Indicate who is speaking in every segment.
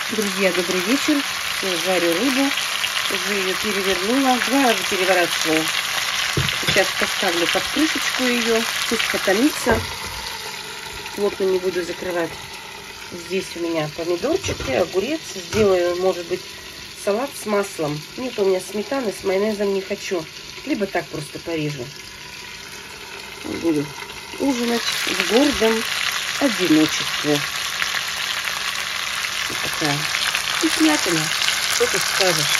Speaker 1: Друзья, добрый вечер. Жарю рыбу. Уже ее перевернула. 2 раза переворачивала. Сейчас поставлю под крышечку ее. Пусть потомится. Плотно не буду закрывать. Здесь у меня помидорчики, огурец. Сделаю, может быть, салат с маслом. Нет у меня сметаны, с майонезом не хочу. Либо так просто порежу. Буду ужинать в гордом одиночестве. Вот такая вкуснятина. Что ты скажешь?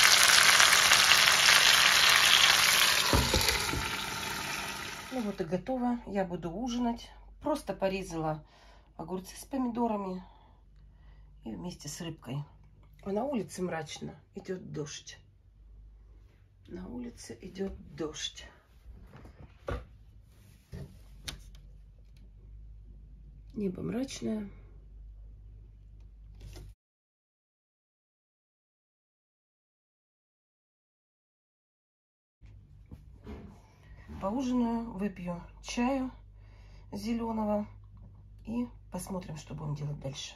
Speaker 1: Ну вот и готово. Я буду ужинать. Просто порезала огурцы с помидорами и вместе с рыбкой. А на улице мрачно. Идет дождь. На улице идет дождь. Небо мрачное. Поужинаю, выпью чаю зеленого и посмотрим, что будем делать дальше.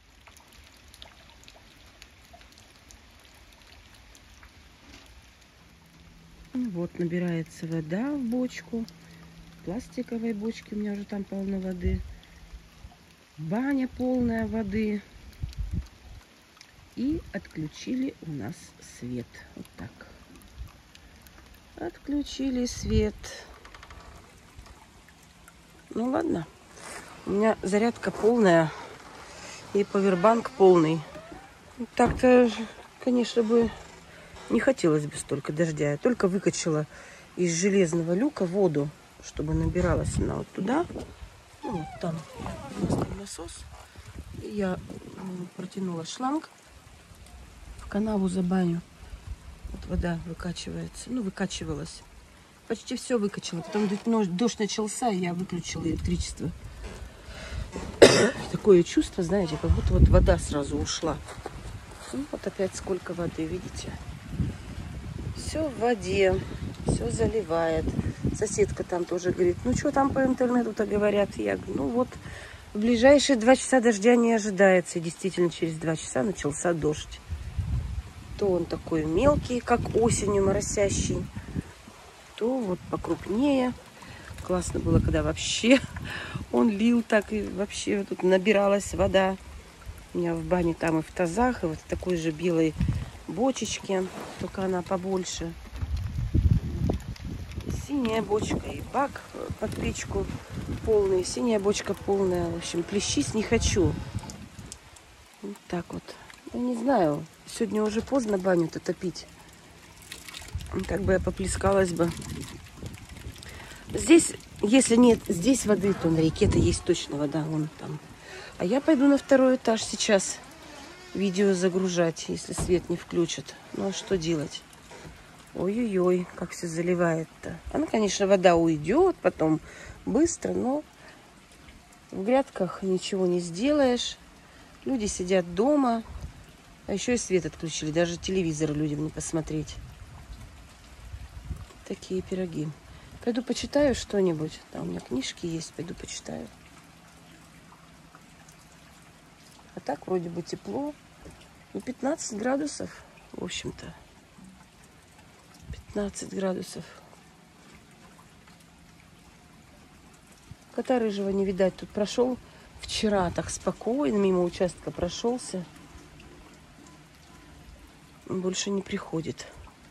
Speaker 1: Вот набирается вода в бочку. В пластиковой бочке у меня уже там полно воды. Баня полная воды. И отключили у нас свет. Вот так. Отключили свет. Ну ладно. У меня зарядка полная. И павербанк полный. Так-то, конечно, бы не хотелось бы столько дождя. Я только выкачала из железного люка воду, чтобы набиралась она вот туда. Ну, вот там у нас там насос. И я протянула шланг в канаву за баню. Вот вода выкачивается. Ну, выкачивалась. Почти все выкачала. Потом дождь начался, и я выключила электричество. Такое чувство, знаете, как будто вот вода сразу ушла. Ну, вот опять сколько воды, видите? Все в воде, все заливает. Соседка там тоже говорит, ну что там по интернету-то говорят? Я говорю, ну вот в ближайшие 2 часа дождя не ожидается. И действительно через 2 часа начался дождь. То он такой мелкий, как осенью моросящий, то вот покрупнее. Классно было, когда вообще он лил так, и вообще тут набиралась вода. У меня в бане там и в тазах, и вот в такой же белой бочечке, только она побольше. Синяя бочка и бак под печку полный, синяя бочка полная. В общем, плещись не хочу. Вот так вот. Я не знаю, сегодня уже поздно баню-то топить. Так бы я поплескалась бы. Здесь, если нет здесь воды, то на реке-то есть точно вода. Вон там. А я пойду на 2-й этаж сейчас видео загружать, если свет не включат. Ну а что делать? Ой-ой-ой, как все заливает-то. Она, конечно, вода уйдет потом быстро, но в грядках ничего не сделаешь. Люди сидят дома, а еще и свет отключили. Даже телевизор людям не посмотреть. Такие пироги. Пойду почитаю что-нибудь. Там у меня книжки есть, пойду почитаю. А так вроде бы тепло. Ну, 15 градусов, в общем-то. 15 градусов. Кота рыжего не видать. Тут прошел вчера так спокойно, мимо участка прошелся. Он больше не приходит.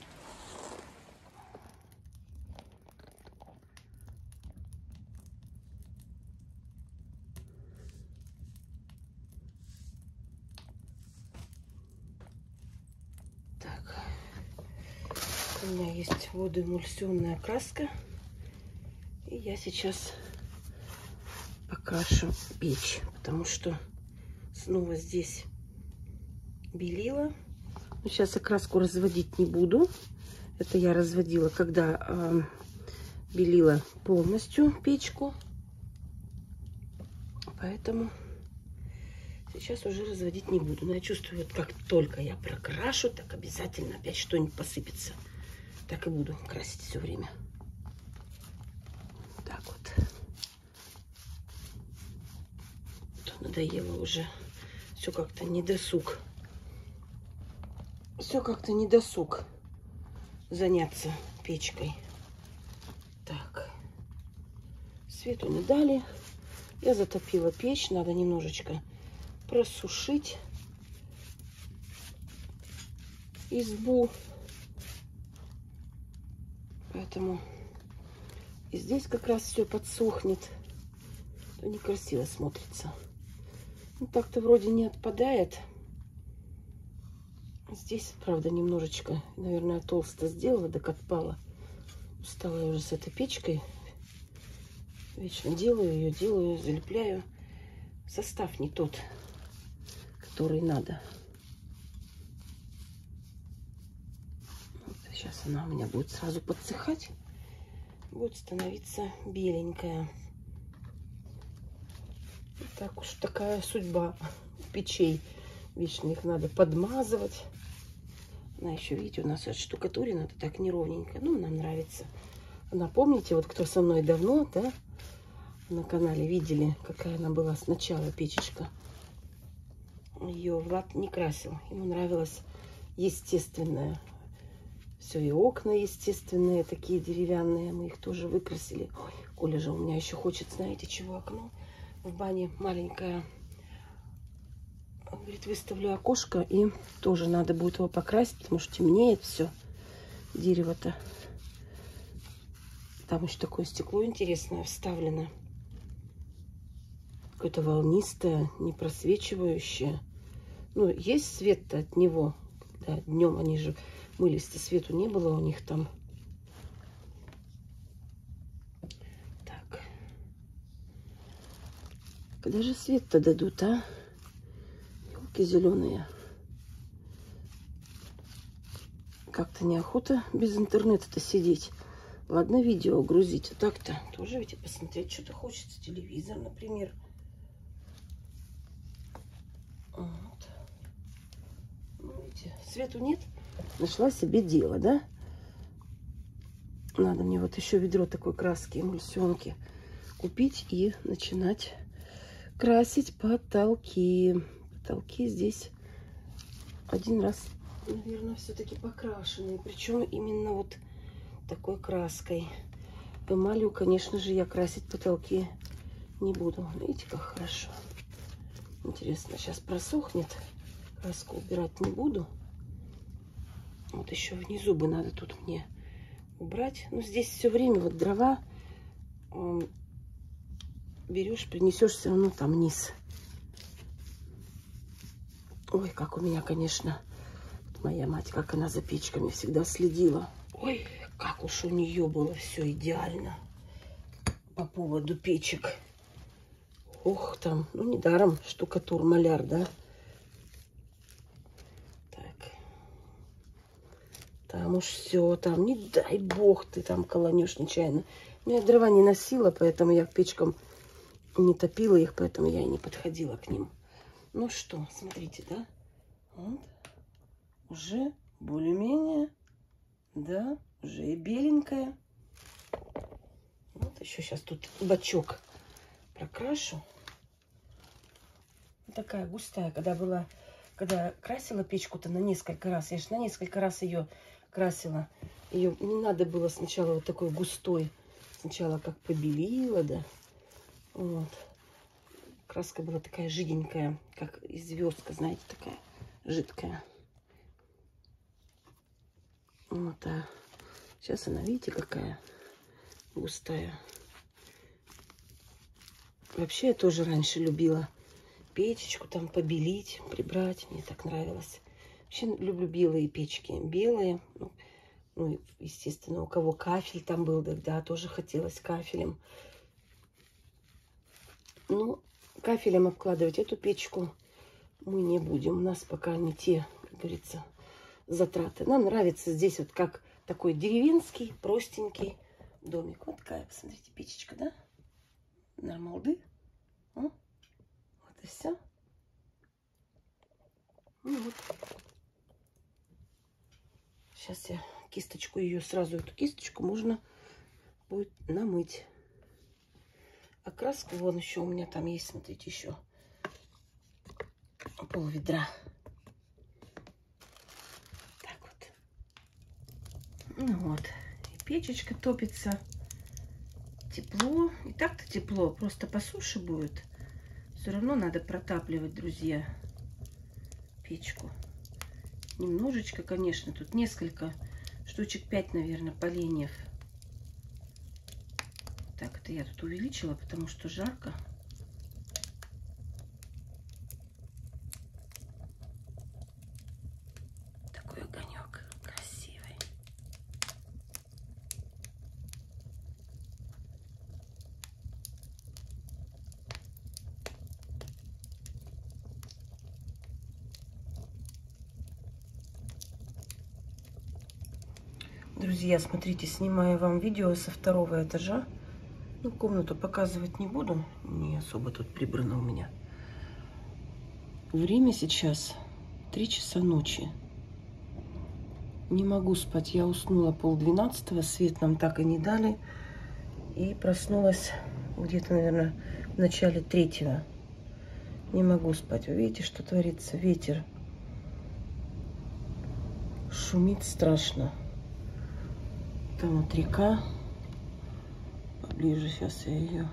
Speaker 1: Так. У меня есть водоэмульсионная краска. И я сейчас покрашу печь, потому что снова здесь белила. Но сейчас я краску разводить не буду. Это я разводила, когда белила полностью печку. Поэтому сейчас уже разводить не буду. Но я чувствую, вот как только я прокрашу, так обязательно опять что-нибудь посыпется. Так и буду красить все время. Так вот. Надоело уже. Все как-то не досуг. все как-то не досуг заняться печкой. Так, свету не дали. Я затопила печь, надо немножечко просушить избу. Поэтому и здесь как раз все подсохнет. То некрасиво смотрится. Ну, так-то вроде не отпадает. Здесь, правда, немножечко, наверное, толсто сделала, так отпала. Устала я уже с этой печкой. Вечно делаю ее, залепляю. Состав не тот, который надо. Вот сейчас она у меня будет сразу подсыхать. Будет становиться беленькая. Так уж такая судьба печей. Вечно их надо подмазывать. Она еще, видите, у нас штукатурена, это так неровненько. Ну, нам нравится. Она, помните, вот кто со мной давно, да, на канале видели, какая она была сначала печечка. Ее Влад не красил. Ему нравилось естественное. Все, и окна естественные, такие деревянные. Мы их тоже выкрасили. Ой, Коля же у меня еще хочет, знаете, чего окно? В бане маленькое. Он говорит, выставлю окошко, и тоже надо будет его покрасить, потому что темнеет все. Дерево-то. Там еще такое стекло интересное вставлено. Какое-то волнистое, не просвечивающее. Ну, есть свет-то от него. Когда днем они же мылись-то, свету не было у них там. Так. Когда же свет-то дадут, а? Елки зеленые. Как-то неохота без интернета-то сидеть. Ладно, видео грузить. А так-то тоже ведь посмотреть что-то хочется. Телевизор, например. Вот. Ну, видите, свету нет. Нашла себе дело, да? Надо мне вот еще ведро такой краски, эмульсионки купить и начинать красить потолки. Потолки здесь один раз, наверное, все-таки покрашенные. Причем именно вот такой краской. Эмалью, конечно же, я красить потолки не буду. Видите, как хорошо. Интересно, сейчас просохнет. Краску убирать не буду. Вот еще внизу бы надо тут мне убрать. Ну, здесь все время вот дрова берешь, принесешь все равно там низ. Ой, как у меня, конечно, моя мать, как она за печками всегда следила. Ой, как уж у нее было все идеально по поводу печек. Ох, там, ну, недаром штукатур, маляр, да? Так. Там уж все, там, не дай бог, ты там колонешь нечаянно. Я дрова не носила, поэтому я к печкам не топила их, поэтому я и не подходила к ним. Ну что, смотрите, да? Вот. Уже более-менее, да, уже и беленькая. Вот еще сейчас тут бачок прокрашу. Такая густая, когда красила печку-то на несколько раз. Я же на несколько раз ее красила. Ее не надо было сначала вот такой густой. Сначала как побелила, да. Вот. Краска была такая жиденькая, как звездка, знаете, такая жидкая. Вот, а сейчас она, видите, какая густая. Вообще я тоже раньше любила печечку там побелить, прибрать. Мне так нравилось. Вообще люблю белые печки. Белые. Ну, естественно, у кого кафель там был, да, тоже хотелось кафелем. Ну, кафелем обкладывать эту печку мы не будем. У нас пока не те, как говорится, затраты. Нам нравится здесь вот как такой деревенский, простенький домик. Вот такая, посмотрите, печечка, да? Нормалды. Вот и все. Ну вот. Сейчас я кисточку ее, сразу эту кисточку можно будет намыть. А краску вон еще у меня там есть, смотрите, еще пол ведра. Ну вот, и печечка топится. Тепло. И так-то тепло, просто по суше будет. Все равно надо протапливать, друзья, печку. Немножечко, конечно, тут несколько, штучек 5, наверное, поленьев. Так, это я тут увеличила, потому что жарко. Такой огонек красивый. Друзья, смотрите, снимаю вам видео со 2-го этажа. Ну, комнату показывать не буду. Не особо тут прибрано у меня. Время сейчас 3 часа ночи. Не могу спать. Я уснула 11:30. Свет нам так и не дали. И проснулась где-то, наверное, в начале 3-го. Не могу спать. Вы видите, что творится? Ветер. Шумит страшно. Там вот река. Поближе сейчас я ее.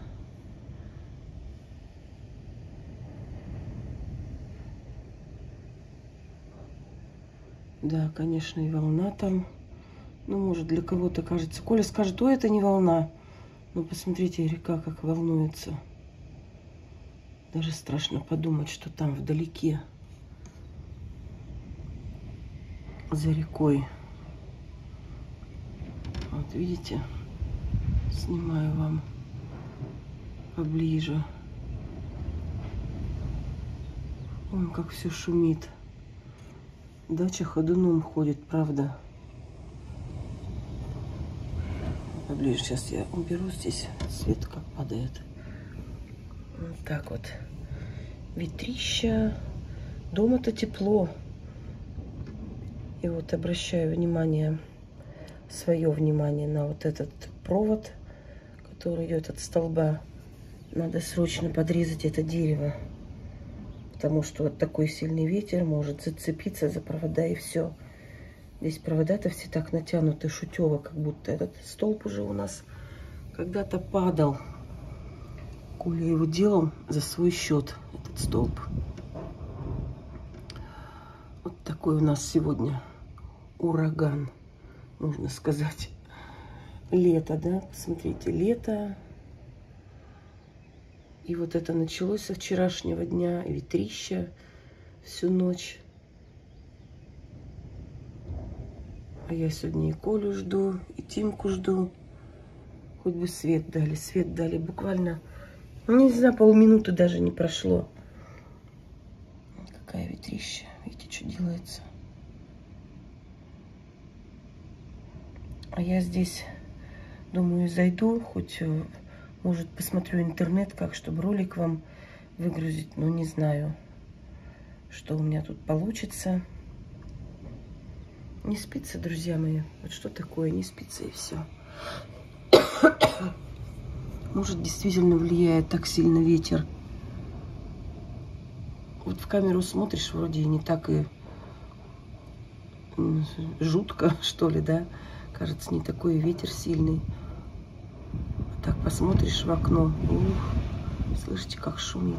Speaker 1: Да, конечно, и волна там. Ну, может, для кого-то кажется. Коля скажет, ой, это не волна. Но посмотрите, река как волнуется. Даже страшно подумать, что там вдалеке, за рекой. Вот видите, снимаю вам поближе. Ой, как все шумит. Дача ходуном ходит, правда. Поближе сейчас я уберу здесь. Свет как падает. Вот так вот. Ветрища. Дома-то тепло. И вот обращаю внимание, свое внимание на вот этот провод, который идет от столба. Надо срочно подрезать это дерево. Потому что вот такой сильный ветер может зацепиться за провода и все. Здесь провода-то все так натянуты, шутево, как будто этот столб уже у нас когда-то падал. Коля его делал за свой счет, этот столб. Вот такой у нас сегодня ураган, можно сказать. Лето, да? Посмотрите, лето. И вот это началось со вчерашнего дня. Ветрища всю ночь. А я сегодня и Колю жду, и Тимку жду. Хоть бы свет дали. Свет дали буквально, не знаю, полминуты даже не прошло. Какая ветрища. Видите, что делается. А я здесь, думаю, зайду, хоть, может, посмотрю интернет, как, чтобы ролик вам выгрузить. Но не знаю, что у меня тут получится. Не спится, друзья мои. Вот что такое, не спится и все. Может, действительно влияет так сильно ветер. Вот в камеру смотришь, вроде и не так и жутко, что ли, да? Кажется, не такой ветер сильный. А так посмотришь в окно. Ух, слышите, как шумит.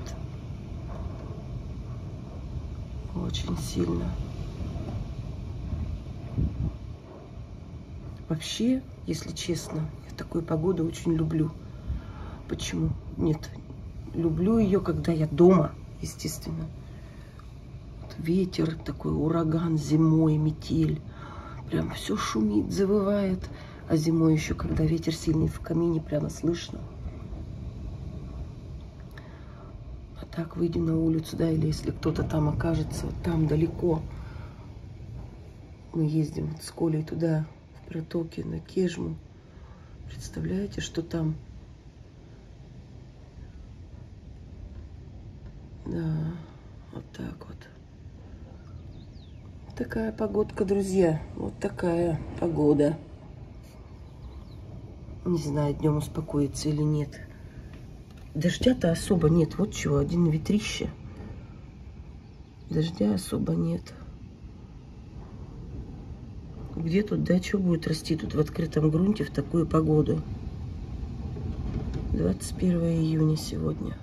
Speaker 1: Очень сильно. Вообще, если честно, я такую погоду очень люблю. Почему? Нет, люблю ее, когда я дома, естественно. Вот ветер такой, ураган зимой, метель. Прям все шумит, завывает. А зимой еще, когда ветер сильный в камине, прямо слышно. А так выйди на улицу, да, или если кто-то там окажется, вот там далеко. Мы ездим вот с Колей туда, в Протоки, на Кежму. Представляете, что там? Да, вот так вот. Такая погодка, друзья. Вот такая погода. Не знаю, днем успокоится или нет. Дождя-то особо нет. Вот чего, один ветрище. Дождя особо нет. Где тут, да, что будет расти тут в открытом грунте в такую погоду? 21 июня сегодня.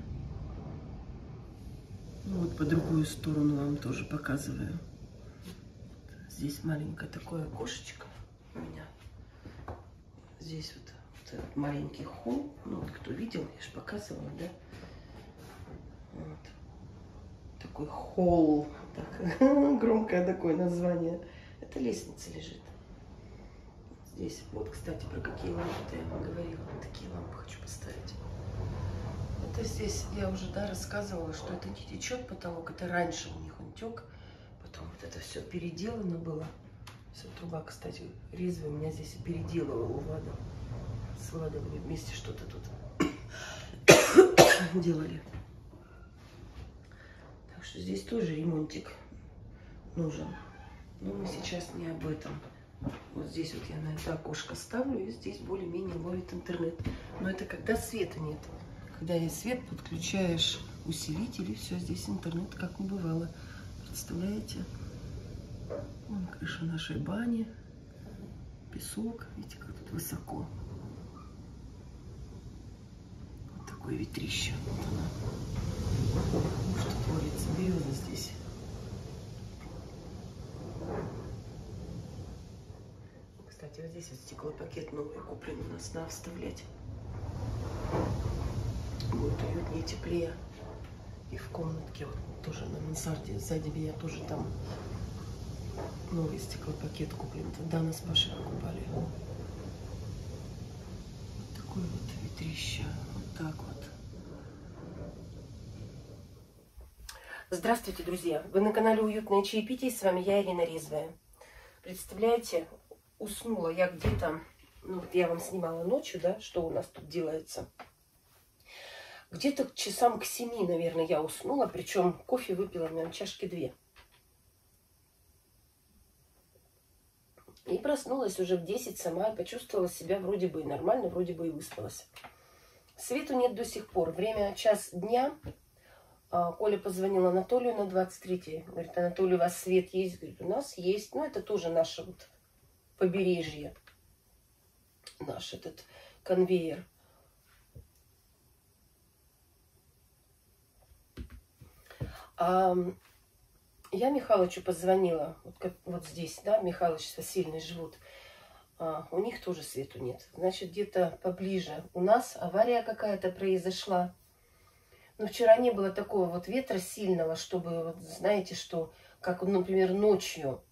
Speaker 1: Вот по другую сторону вам тоже показываю. Здесь маленькое такое окошечко у меня. Здесь вот маленький холл. Ну, вот кто видел, я же показывала, да? Вот. Такой холл. Так, громкое такое название. Это лестница лежит. Здесь, вот, кстати, про какие лампы я вам говорила. Вот такие лампы хочу поставить. Это здесь, я уже, да, рассказывала, что это не течет потолок. Это раньше у них он тек. Потом вот это все переделано было. Все, труба, кстати, резвая. У меня здесь переделывала у Влада. С Владом мы вместе что-то тут делали. Так что здесь тоже ремонтик нужен. Но мы сейчас не об этом. Вот здесь вот я на это окошко ставлю, и здесь более-менее ловит интернет. Но это когда света нет. Когда есть свет, подключаешь усилитель, и все, здесь интернет как не бывало. Представляете? Вон крыша нашей бани. Песок. Видите, как тут высоко. Вот такое ветрище. Вот оно. Что творится? Береза здесь. Кстати, вот здесь вот стеклопакет новый куплен у нас, надо вставлять. Будет уютнее, теплее. И в комнатке вот тоже на мансарде сзади меня тоже там новый стеклопакет куплен. Тогда нас Пашей покупали. Вот такое вот ветрище. Вот так вот. Здравствуйте, друзья! Вы на канале Уютное чаепитие. С вами я, Ирина Резвая. Представляете, уснула я где-то, ну вот я вам снимала ночью, да, что у нас тут делается. Где-то к часам к 7, наверное, я уснула, причем кофе выпила, наверное, чашки 2. И проснулась уже в 10 сама, и почувствовала себя вроде бы нормально, вроде бы и выспалась. Свету нет до сих пор. Время час дня. Коля позвонил Анатолию на 23-й. Говорит: Анатолий, у вас свет есть? Говорит: у нас есть. Ну, это тоже наше вот побережье. Наш этот конвейер. Я Михалычу позвонила. Вот здесь, да, Михалыч с Васильной живут. У них тоже свету нет. Значит, где-то поближе. У нас авария какая-то произошла. Но вчера не было такого вот ветра сильного, чтобы, вот, знаете, что, как, например, ночью,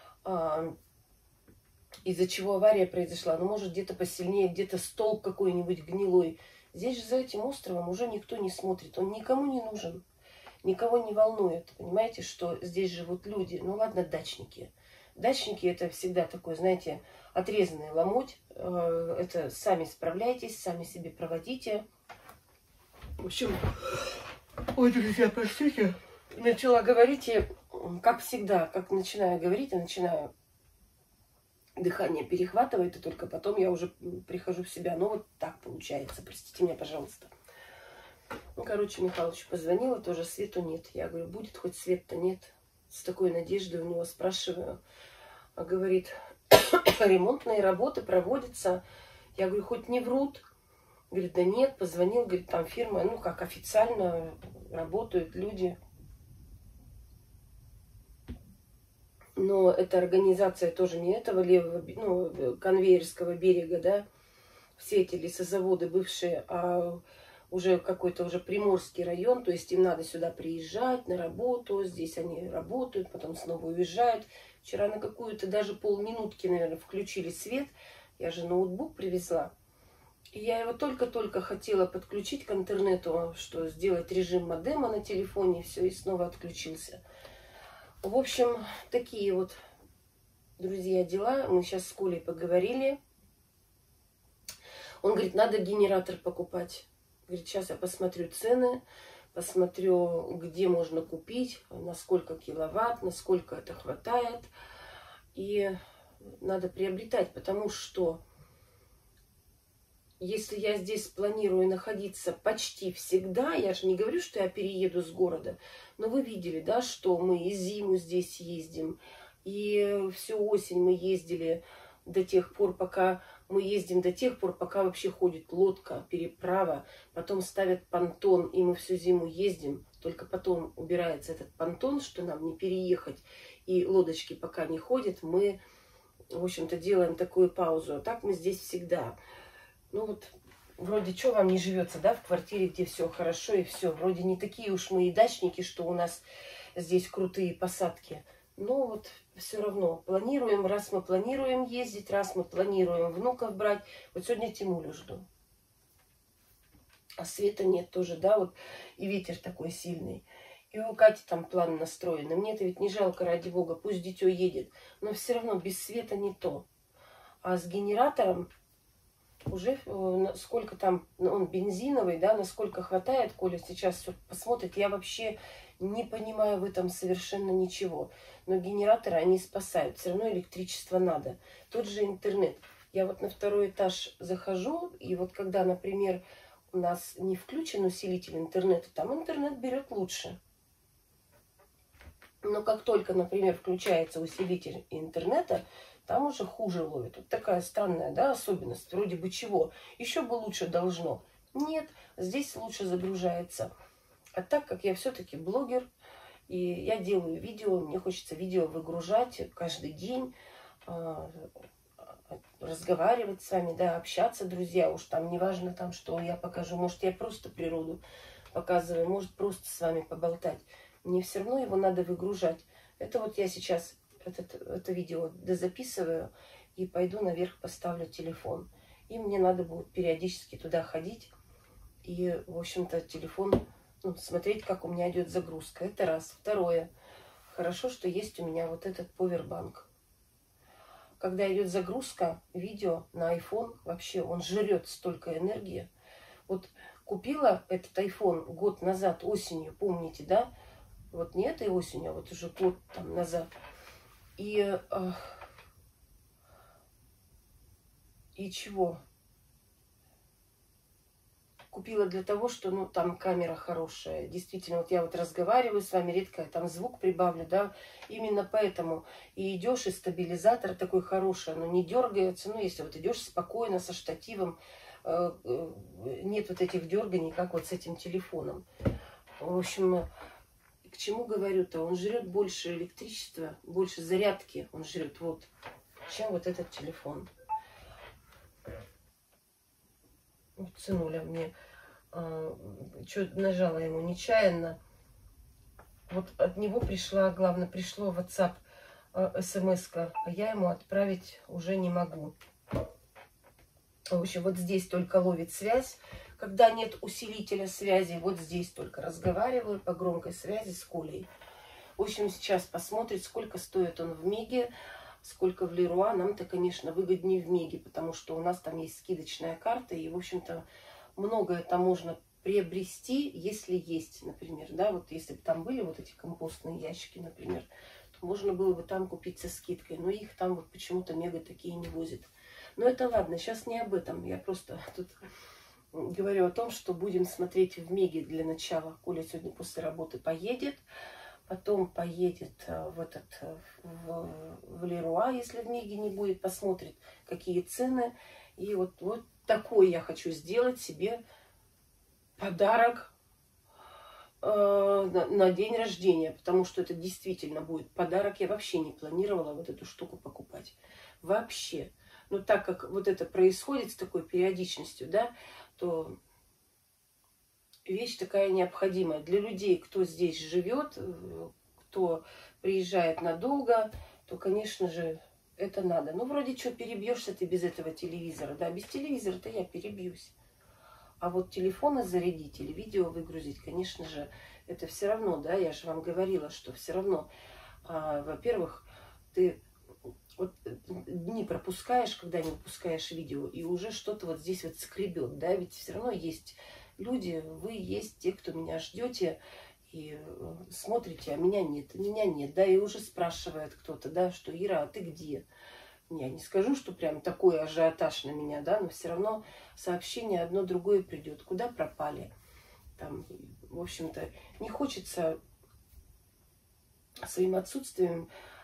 Speaker 1: из-за чего авария произошла. Ну, может, где-то посильнее, где-то столб какой-нибудь гнилой. Здесь же за этим островом уже никто не смотрит. Он никому не нужен, никого не волнует. Понимаете, что здесь живут люди. Ну, ладно, дачники. Дачники — это всегда такой, знаете, отрезанный ломоть. Это сами справляйтесь, сами себе проводите. В общем, ой, друзья, простите, начала говорить, и, как всегда, как начинаю говорить, я начинаю, дыхание перехватывает, и только потом я уже прихожу в себя. Ну, вот так получается, простите меня, пожалуйста. Ну, короче, Михалыч позвонила, тоже свету нет. Я говорю: будет хоть свет-то? Нет. С такой надеждой у него спрашиваю. А говорит: ремонтные работы проводятся. Я говорю: хоть не врут? Говорит: да нет, позвонил, говорит, там фирма, ну как официально работают люди. Но эта организация тоже не этого левого, ну, конвейерского берега, да. Все эти лесозаводы бывшие, а уже какой-то уже Приморский район, то есть им надо сюда приезжать на работу, здесь они работают, потом снова уезжают. Вчера на какую-то даже полминутки, наверное, включили свет. Я же ноутбук привезла. И я его только-только хотела подключить к интернету, что сделать режим модема на телефоне, все, и снова отключился. В общем, такие вот, друзья, дела. Мы сейчас с Колей поговорили. Он говорит: надо генератор покупать. Говорит: сейчас я посмотрю цены, посмотрю, где можно купить, на сколько киловатт, на сколько это хватает. И надо приобретать, потому что если я здесь планирую находиться почти всегда, я же не говорю, что я перееду с города, но вы видели, да, что мы и зиму здесь ездим, И всю осень мы ездили до тех пор, пока мы ездим до тех пор, пока вообще ходит лодка, переправа, потом ставят понтон, и мы всю зиму ездим, только потом убирается этот понтон, что нам не переехать, и лодочки пока не ходят, мы, в общем-то, делаем такую паузу. А так мы здесь всегда. Ну вот, вроде что вам не живется, да, в квартире, где все хорошо и все. Вроде не такие уж мы и дачники, что у нас здесь крутые посадки. Но вот все равно планируем, раз мы планируем ездить, раз мы планируем внуков брать. Вот сегодня Тимулю жду. А света нет тоже, да, вот. И ветер такой сильный. И у Кати там план настроен. Мне это ведь не жалко, ради бога, пусть дитё едет. Но все равно без света не то. А с генератором уже сколько там, он бензиновый, да, насколько хватает, Коля сейчас все посмотрит. Я вообще не понимаю в этом совершенно ничего. Но генераторы, они спасают. Все равно электричество надо. Тот же интернет. Я вот на второй этаж захожу, и вот когда, например, у нас не включен усилитель интернета, там интернет берет лучше. Но как только, например, включается усилитель интернета, там уже хуже ловит. Вот такая странная, да, особенность. Вроде бы чего. Еще бы лучше должно. Нет, здесь лучше загружается. А так как я все-таки блогер, и я делаю видео, мне хочется видео выгружать каждый день, разговаривать с вами, да, общаться, друзья. Уж там неважно, там, что я покажу. Может, я просто природу показываю, может, просто с вами поболтать. Мне все равно его надо выгружать. Это вот я сейчас это видео дозаписываю и пойду наверх поставлю телефон. И мне надо будет периодически туда ходить и, в общем-то, телефон, ну, смотреть, как у меня идет загрузка. Это раз. Второе. Хорошо, что есть у меня вот этот повербанк. Когда идет загрузка видео на iPhone, вообще он жрет столько энергии. Вот купила этот iPhone год назад, осенью, помните, да? Вот не этой осенью, а вот уже год там назад. И чего? Купила для того, что, ну, там камера хорошая. Действительно, вот я вот разговариваю с вами, редко я там звук прибавлю, да. Именно поэтому и идешь, и стабилизатор такой хороший, оно не дергается. Ну, если вот идешь спокойно, со штативом, нет вот этих дерганий, как вот с этим телефоном. В общем, к чему говорю-то? Он жрет больше электричества, больше зарядки он жрет, вот, чем вот этот телефон. Вот сынуля мне что нажала ему нечаянно. Вот от него пришла, главное, пришло в WhatsApp смс-ка, а я ему отправить уже не могу. В общем, вот здесь только ловит связь. Когда нет усилителя связи, вот здесь только разговариваю по громкой связи с Колей. В общем, сейчас посмотреть, сколько стоит он в Меге, сколько в Леруа. Нам-то, конечно, выгоднее в Меге, потому что у нас там есть скидочная карта. И, в общем-то, многое там можно приобрести, если есть, например. Да, вот если бы там были вот эти компостные ящики, например, то можно было бы там купить со скидкой. Но их там вот почему-то Мега такие не возит. Но это ладно, сейчас не об этом. Я просто тут говорю о том, что будем смотреть в Меге для начала. Коля сегодня после работы поедет. Потом поедет в Леруа, если в Меге не будет, посмотрит, какие цены. И вот такой я хочу сделать себе подарок на день рождения. Потому что это действительно будет подарок. Я вообще не планировала вот эту штуку покупать. Вообще. Но так как вот это происходит с такой периодичностью, да, то вещь такая необходимая для людей, кто здесь живет, кто приезжает надолго, то, конечно же, это надо. Ну, вроде что, перебьешься ты без этого телевизора, да, без телевизора-то я перебьюсь. А вот телефоны зарядить или видео выгрузить, конечно же, это все равно, да, я же вам говорила, что все равно, во-первых, ты вот дни пропускаешь, когда не выпускаешь видео, и уже что-то вот здесь вот скребет, да, ведь все равно есть люди, вы есть те, кто меня ждете и смотрите, а меня нет, да, и уже спрашивает кто-то, да, что Ира, а ты где? Я не скажу, что прям такой ажиотаж на меня, да, но все равно сообщение одно другое придет. Куда пропали? Там, в общем-то, не хочется своим отсутствием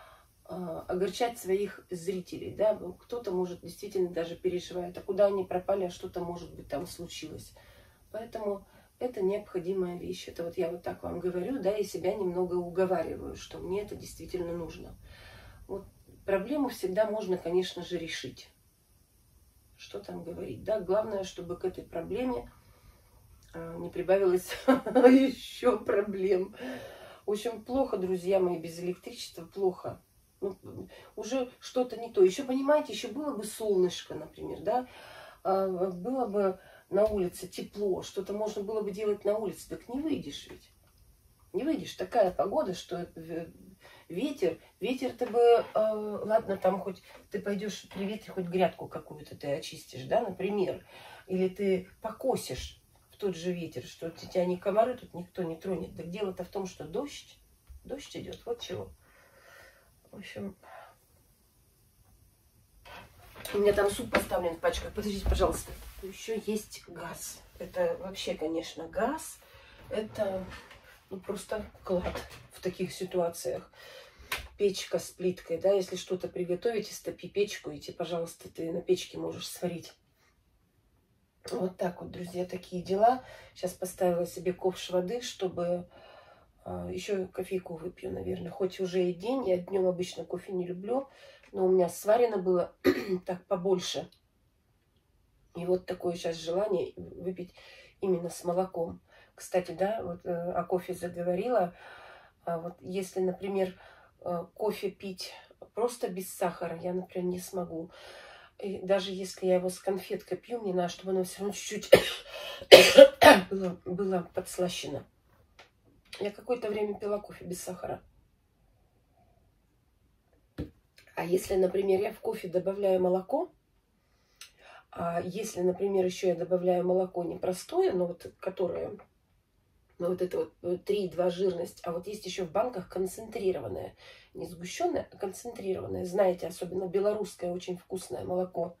Speaker 1: огорчать своих зрителей, да, кто-то может действительно даже переживает, а куда они пропали, а что-то может быть там случилось. Поэтому это необходимая вещь. Это вот я вот так вам говорю, да, и себя немного уговариваю, что мне это действительно нужно. Вот проблему всегда можно, конечно же, решить. Что там говорить, да, главное, чтобы к этой проблеме не прибавилось еще проблем. В общем, плохо, друзья мои, без электричества плохо. Ну, уже что-то не то. Еще, понимаете, еще было бы солнышко, например, да, было бы на улице тепло, что-то можно было бы делать на улице, так не выйдешь ведь. Не выйдешь. Такая погода, что ветер ты бы, ладно, там хоть ты пойдешь при ветре, хоть грядку какую-то ты очистишь, да, например, или ты покосишь в тот же ветер, что тебя ни комары тут никто не тронет. Так дело-то в том, что дождь идет, вот чего. В общем, у меня там суп поставлен в пачках. Подождите, пожалуйста. Еще есть газ. Это вообще, конечно, газ. Это ну, просто клад в таких ситуациях. Печка с плиткой, да, если что-то приготовить, истопи печку, и тебе, пожалуйста, ты на печке можешь сварить. Вот так вот, друзья, такие дела. Сейчас поставила себе ковш воды, чтобы еще кофейку выпью, наверное. Хоть уже и день, я днем обычно кофе не люблю, но у меня сварено было так побольше. И вот такое сейчас желание выпить именно с молоком. Кстати, да, вот о кофе заговорила. Вот если, например, кофе пить просто без сахара, я, например, не смогу. И даже если я его с конфеткой пью, мне надо, чтобы оно все равно чуть-чуть было подслащено. Я какое-то время пила кофе без сахара. А если, например, я в кофе добавляю молоко, а если, например, еще я добавляю молоко не простое, но вот которое, ну вот это вот 3,2 жирность, а вот есть еще в банках концентрированное, не сгущенное, а концентрированное, знаете, особенно белорусское очень вкусное молоко,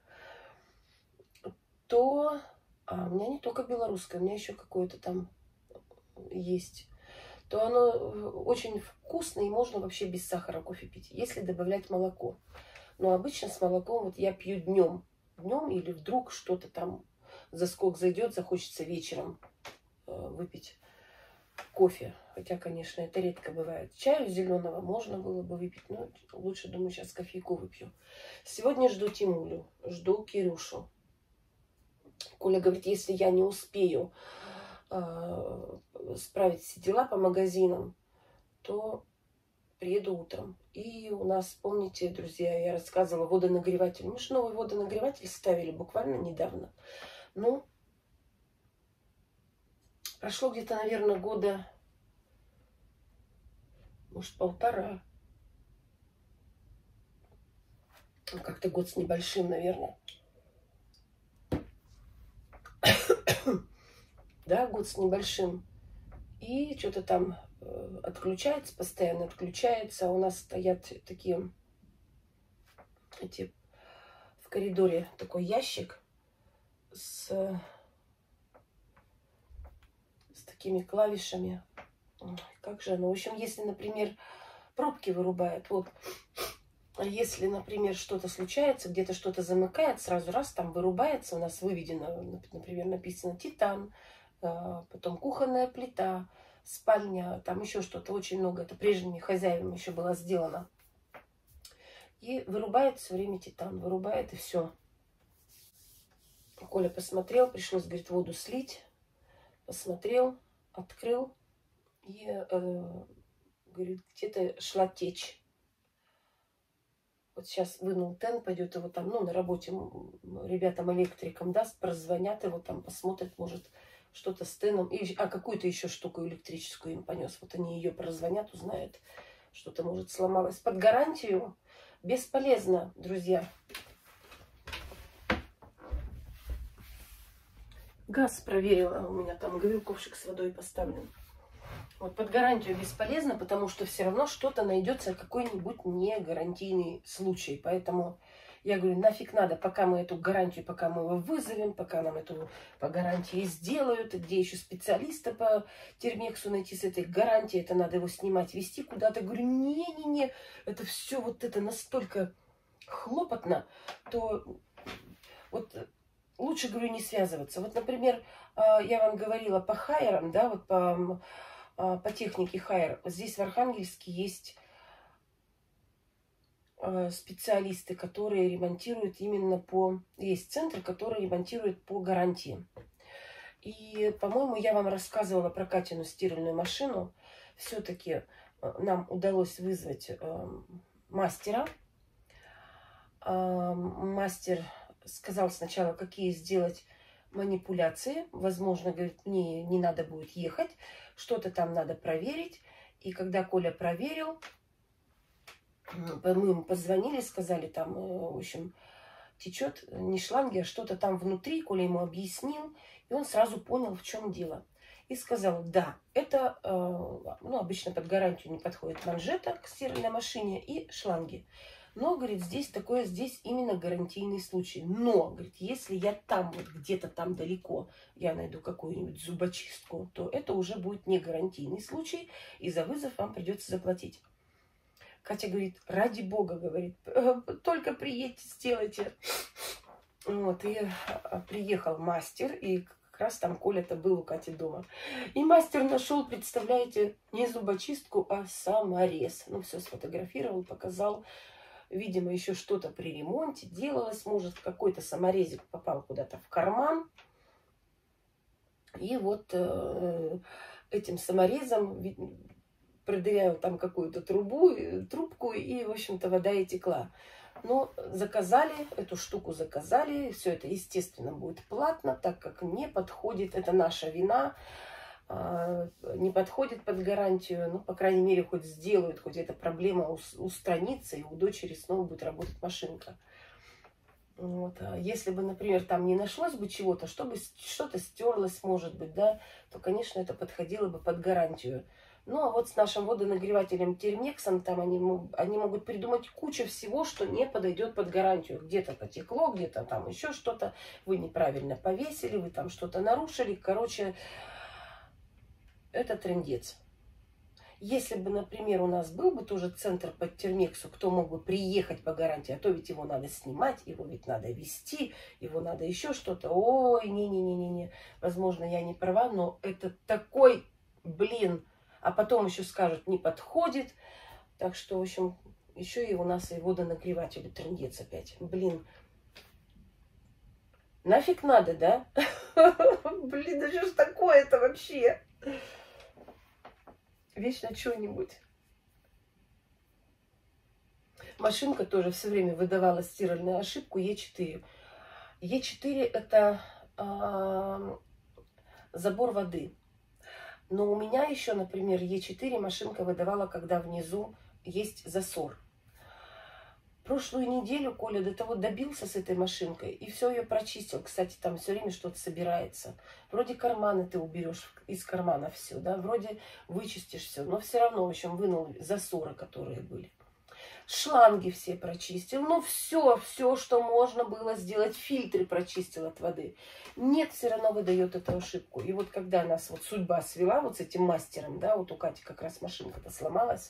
Speaker 1: то, у меня не только белорусское, у меня еще какое-то там есть, то оно очень вкусное и можно вообще без сахара кофе пить, если добавлять молоко. Но обычно с молоком вот я пью днем или вдруг что-то там заскок зайдет, захочется вечером выпить кофе. Хотя, конечно, это редко бывает. Чаю зеленого можно было бы выпить, но лучше, думаю, сейчас кофейку выпью. Сегодня жду Тимулю, жду Кирюшу. Коля говорит, если я не успею справить все дела по магазинам, то приеду утром. И у нас, помните, друзья, я рассказывала, водонагреватель. Мы же новый водонагреватель ставили буквально недавно. Ну, прошло где-то, наверное, года, может, 1,5. Ну, как-то год с небольшим, наверное. Да, год с небольшим. И что-то там отключается, постоянно отключается. У нас стоят такие, в коридоре такой ящик с такими клавишами. Ой, как же оно? В общем, если, например, пробки вырубает, вот, а если, например, что-то случается, где-то что-то замыкает, сразу раз там вырубается, у нас выведено, например, написано «Титан», потом кухонная плита, спальня, там еще что-то, очень много. Это прежними хозяевами еще было сделано. И вырубает все время Титан, вырубает и все. Коля посмотрел, пришлось, говорит, воду слить. Посмотрел, открыл и, говорит, где-то шла течь. Вот сейчас вынул тен, пойдет его там, ну, на работе ребятам-электрикам даст, прозвонят его там, посмотрят, может, что-то с теном, какую-то еще штуку электрическую им понес. Вот они ее прозвонят, узнают, что-то, может, сломалось. Под гарантию бесполезно, друзья. Газ проверила, у меня там, говорю, ковшик с водой поставлен. Вот под гарантию бесполезно, потому что все равно что-то найдется, какой-нибудь негарантийный случай. Поэтому Я говорю, нафиг надо, пока мы эту гарантию, пока мы его вызовем, пока нам эту по гарантии сделают, где еще специалиста по термексу найти с этой гарантией, это надо его снимать, везти куда-то. Говорю, не-не-не, это все вот это настолько хлопотно, то вот лучше, говорю, не связываться. Вот, например, я вам говорила по хайерам, да, вот по технике хайер. Здесь в Архангельске есть специалисты, которые ремонтируют именно по... Есть центр, который ремонтирует по гарантии. И, по-моему, я вам рассказывала про Катину стиральную машину. Все-таки нам удалось вызвать мастера. Мастер сказал сначала, какие сделать манипуляции. Возможно, говорит, мне не надо будет ехать. Что-то там надо проверить. И когда Коля проверил, мы ему позвонили, сказали, там, в общем, течет не шланги, а что-то там внутри. Коля ему объяснил, и он сразу понял, в чем дело. И сказал, да, это, ну, обычно под гарантию не подходит манжета к стиральной машине и шланги. Но, говорит, здесь такое, здесь именно гарантийный случай. Но, говорит, если я там, вот где-то там далеко, я найду какую-нибудь зубочистку, то это уже будет не гарантийный случай, и за вызов вам придется заплатить. Катя говорит, ради бога, говорит, только приедьте, сделайте. Вот, и приехал мастер, и как раз там Коля-то был у Кати дома. И мастер нашел, представляете, не зубочистку, а саморез. Ну, все сфотографировал, показал. Видимо, еще что-то при ремонте делалось. Может, какой-то саморезик попал куда-то в карман. И вот этим саморезом продыряю там какую-то трубку, и, в общем-то, вода и текла. Но заказали, эту штуку заказали. Все это, естественно, будет платно, так как не подходит. Это наша вина. Не подходит под гарантию, ну, по крайней мере, хоть сделают, хоть эта проблема устранится, и у дочери снова будет работать машинка. Вот. А если бы, например, там не нашлось бы чего-то, чтобы что-то стерлось, может быть, да, то, конечно, это подходило бы под гарантию. Ну, а вот с нашим водонагревателем термексом, там они могут придумать кучу всего, что не подойдет под гарантию. Где-то потекло, где-то там еще что-то, вы неправильно повесили, вы там что-то нарушили, короче... Это трындец. Если бы, например, у нас был бы тоже центр по термексу, кто мог бы приехать по гарантии, а то ведь его надо снимать, его ведь надо везти, его надо еще что-то. Ой, не-не-не-не-не. Возможно, я не права, но это такой, блин. А потом еще скажут, не подходит. Так что, в общем, еще и у нас и водонагреватель трындец опять. Блин. Нафиг надо, да? Блин, да что ж такое-то вообще? Вечно что-нибудь. Машинка тоже все время выдавала стиральную ошибку Е4. Е4 это забор воды. Но у меня еще, например, Е4 машинка выдавала, когда внизу есть засор. Прошлую неделю Коля до того добился с этой машинкой и все ее прочистил. Кстати, там все время что-то собирается. Вроде карманы ты уберешь из кармана все, да, вроде вычистишь все, но все равно, в общем, вынул засоры, которые были. Шланги все прочистил, ну все, что можно было сделать, фильтры прочистил от воды. Нет, все равно выдает эту ошибку. И вот когда нас вот судьба свела вот с этим мастером, да, вот у Кати как раз машинка-то сломалась,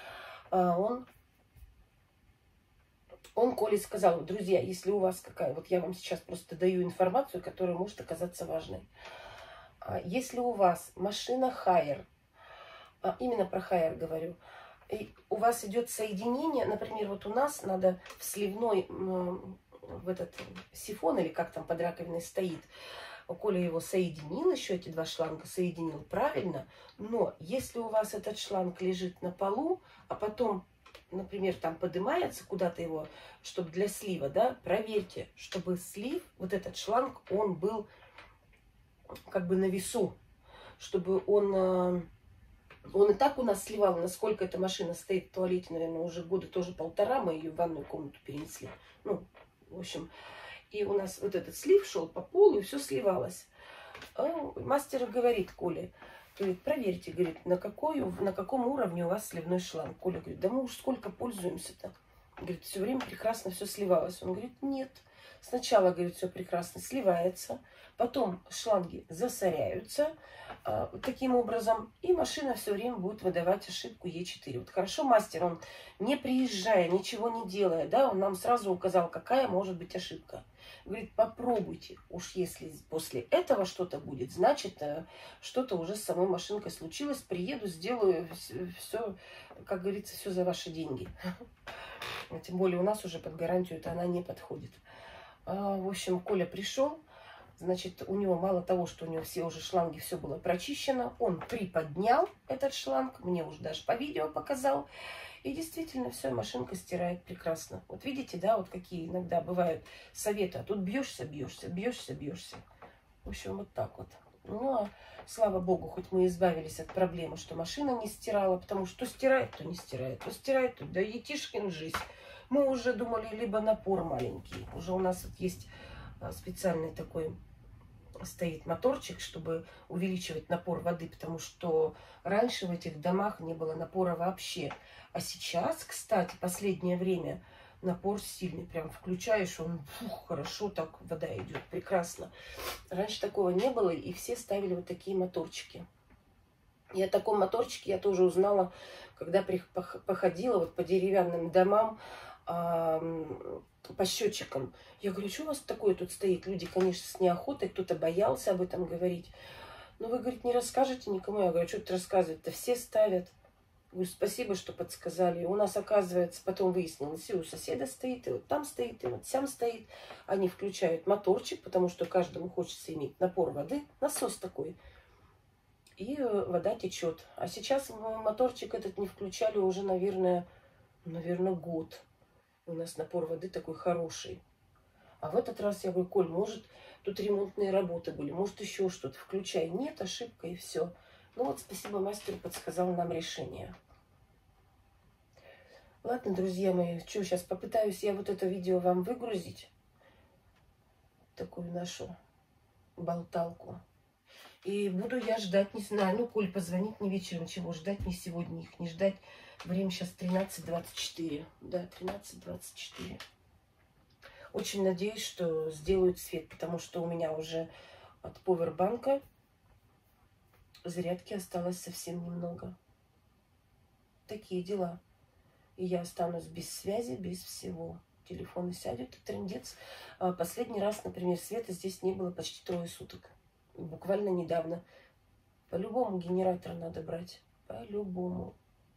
Speaker 1: он Коле сказал, друзья, если у вас какая, вот я вам сейчас просто даю информацию, которая может оказаться важной. Если у вас машина хайер, именно про хайер говорю, и у вас идет соединение, например, вот у нас надо в сливной, в этот сифон, или как там под раковиной стоит, Коля его соединил, еще эти два шланга соединил правильно, но если у вас этот шланг лежит на полу, а потом, например, там поднимается куда-то его, чтобы для слива, да, проверьте, чтобы слив, вот этот шланг, он был как бы на весу, чтобы он и так у нас сливал, насколько эта машина стоит в туалете, наверное, уже года тоже 1,5, мы ее в ванную комнату перенесли. Ну, в общем, и у нас вот этот слив шел по полу, и все сливалось. Мастер говорит Коле, говорит, проверьте, говорит, на каком уровне у вас сливной шланг. Коля говорит, да мы уж сколько пользуемся-то. Говорит, все время прекрасно все сливалось. Он говорит, нет. Сначала, говорит, все прекрасно сливается, потом шланги засоряются таким образом, и машина все время будет выдавать ошибку Е4. Вот хорошо мастер, он не приезжая, ничего не делая, да, он нам сразу указал, какая может быть ошибка. Говорит, попробуйте, уж если после этого что-то будет, значит, что-то уже с самой машинкой случилось, приеду, сделаю все, как говорится, все за ваши деньги. Тем более у нас уже под гарантию это она не подходит. В общем, Коля пришел, значит, у него мало того, что у него все уже шланги, все было прочищено, он приподнял этот шланг, мне уже даже по видео показал, и действительно все, машинка стирает прекрасно. Вот видите, да, вот какие иногда бывают советы, а тут бьешься, бьешься, бьешься, бьешься. В общем, вот так вот. Ну, а слава богу, хоть мы избавились от проблемы, что машина не стирала, потому что то стирает, то не стирает, то стирает, то да етишкин жизнь. Мы уже думали, либо напор маленький. Уже у нас вот есть специальный такой, стоит моторчик, чтобы увеличивать напор воды, потому что раньше в этих домах не было напора вообще. А сейчас, кстати, последнее время напор сильный. Прям включаешь, он хорошо так вода идет, прекрасно. Раньше такого не было, и все ставили вот такие моторчики. И о таком моторчике я тоже узнала, когда походила вот по деревянным домам, по счетчикам. Я говорю, что у вас такое тут стоит? Люди, конечно, с неохотой, кто-то боялся об этом говорить. Но вы, говорит, не расскажете никому. Я говорю, что тут рассказывать-то? Все ставят. Говорю, спасибо, что подсказали. У нас, оказывается, потом выяснилось, и у соседа стоит, и вот там стоит, и вот сям стоит. Они включают моторчик, потому что каждому хочется иметь напор воды. Насос такой. И вода течет. А сейчас моторчик этот не включали уже, наверное, год. У нас напор воды такой хороший. А в этот раз я говорю, Коль, может, тут ремонтные работы были, может, еще что-то. Включай. Нет, ошибка, и все. Ну вот, спасибо мастеру, подсказал нам решение. Ладно, друзья мои, что, сейчас попытаюсь я вот это видео вам выгрузить. Такую нашу болталку. И буду я ждать, не знаю, ну, Коль позвонит мне вечером, чего ждать, не сегодня их не ждать. Время сейчас 13:24. Да, 13:24. Очень надеюсь, что сделают свет, потому что у меня уже от повербанка зарядки осталось совсем немного. Такие дела. И я останусь без связи, без всего. Телефон сядет, и трындец. Последний раз, например, света здесь не было почти 3 суток. Буквально недавно. По-любому генератор надо брать. По-любому.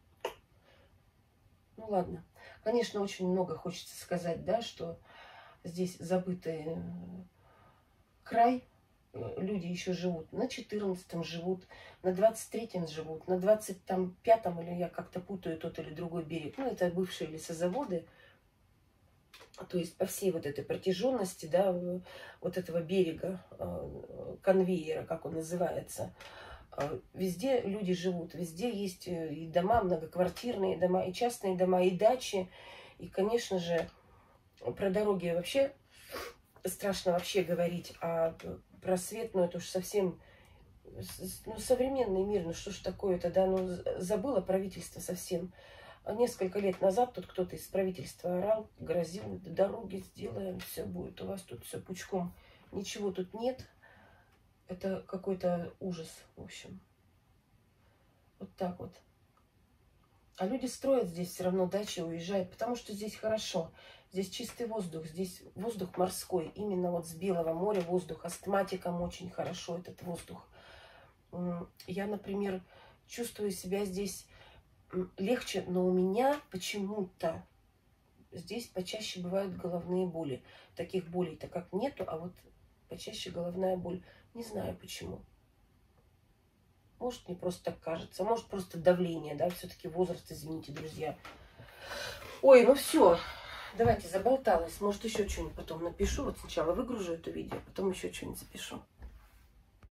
Speaker 1: Ну ладно. Конечно, очень много хочется сказать, да, что здесь забытый край. Люди еще живут. На 14-м живут, на 23-м живут, на 25-м, или я как-то путаю тот или другой берег. Ну, это бывшие лесозаводы. То есть по всей вот этой протяженности, да, вот этого берега, конвейера, как он называется, везде люди живут, везде есть и дома, многоквартирные дома, и частные дома, и дачи. И, конечно же, про дороги вообще страшно вообще говорить, а про свет, ну это уж совсем, ну, современный мир, ну что ж такое-то, да, ну забыло правительство совсем. Несколько лет назад тут кто-то из правительства орал, грозил, дороги сделаем, все будет, у вас тут все пучком. Ничего тут нет. Это какой-то ужас, в общем. Вот так вот. А люди строят здесь все равно дачи, уезжают, потому что здесь хорошо. Здесь чистый воздух, здесь воздух морской. Именно вот с Белого моря воздух. Астматикам очень хорошо этот воздух. Я, например, чувствую себя здесь легче, но у меня почему-то здесь почаще бывают головные боли. Таких болей-то как нету, а вот почаще головная боль. Не знаю почему. Может, мне просто так кажется. Может, просто давление, да, все-таки возраст, извините, друзья. Ой, ну все. Давайте, заболталась. Может, еще что-нибудь потом напишу. Вот сначала выгружу это видео, потом еще что-нибудь запишу.